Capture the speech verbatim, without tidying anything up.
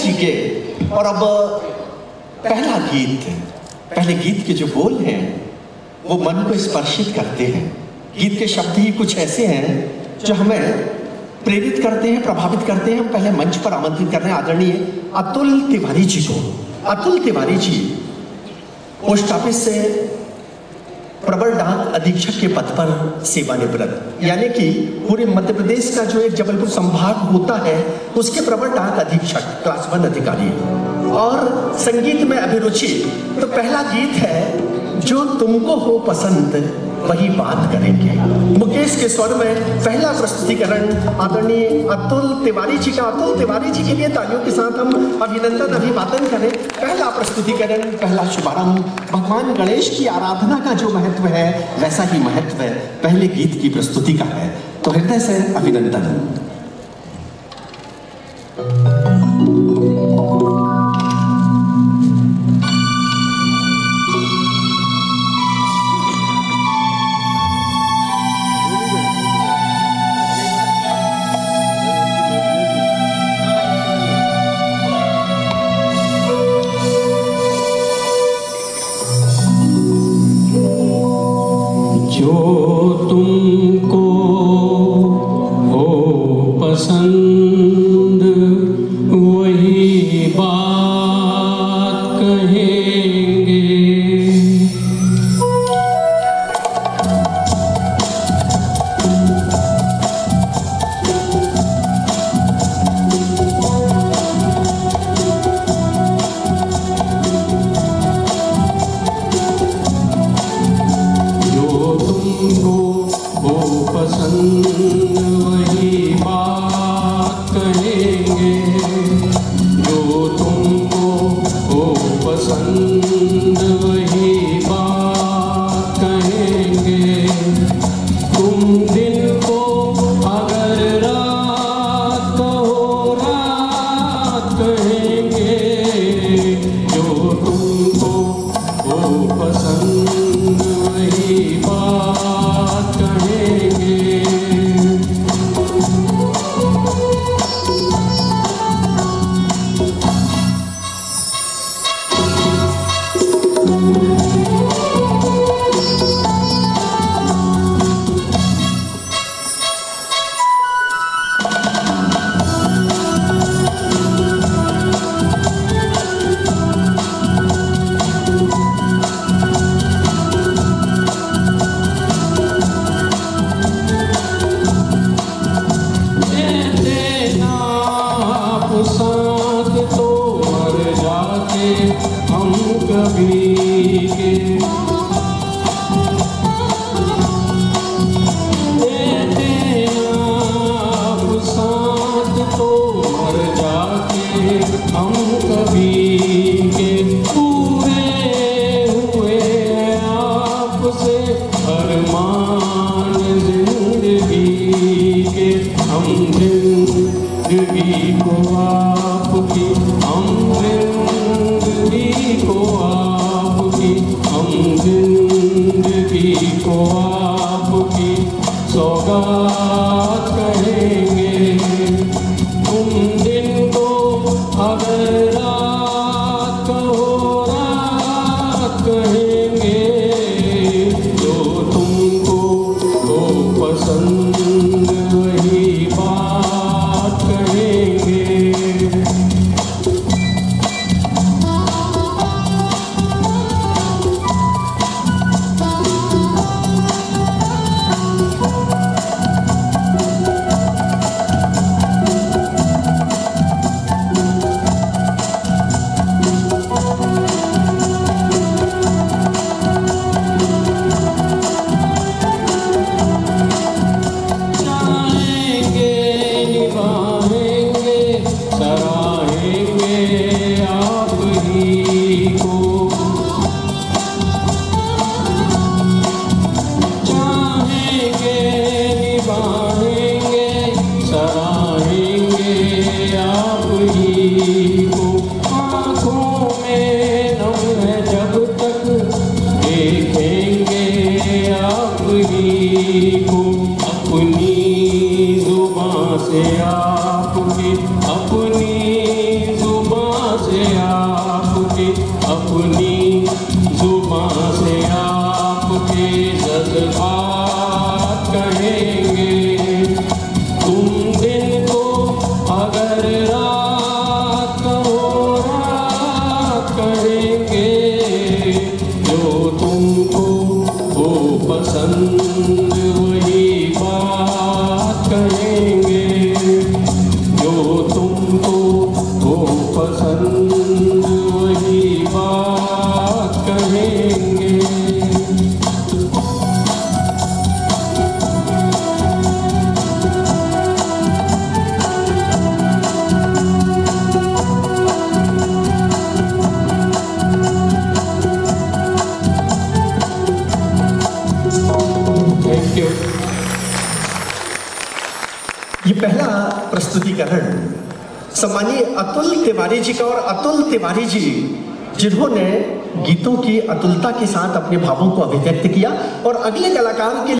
जी के। और अब पहला गीत, पहले गीत के जो बोल हैं वो मन को स्पर्शित करते हैं। गीत के शब्द ही कुछ ऐसे हैं जो हमें प्रेरित करते हैं, प्रभावित करते हैं। हम पहले मंच पर आमंत्रित कर रहे हैं आदरणीय अतुल तिवारी जी को। अतुल तिवारी जी पोस्ट ऑफिस से प्रवर डाक अधीक्षक के पद पर सेवानिवृत्त, यानी कि पूरे मध्य प्रदेश का जो एक जबलपुर संभाग होता है उसके प्रवर डाक अधीक्षक, क्लास वन अधिकारी। और संगीत में अभिरुचि। तो पहला गीत है जो तुमको हो पसंद वही बात करेंगे। मुकेश के स्वर में पहला प्रस्तुतिकरण आदरणीय अतुल तिवारी जी का। अतुल तिवारी जी के लिए तालियों के साथ हम अभिनंदन अभिवादन करें। पहला प्रस्तुतिकरण, पहला शुभारंभ भगवान गणेश की आराधना का जो महत्व है वैसा ही महत्व है पहले गीत की प्रस्तुति का है। तो हृदय से अभिनंदन। ये पहला प्रस्तुतिकरण सम्मानीय अतुल तिवारी जी का, और अतुल तिवारी जी जिन्होंने गीतों की अतुलता के साथ अपने भावों को अभिव्यक्त किया, और अगले कलाकार के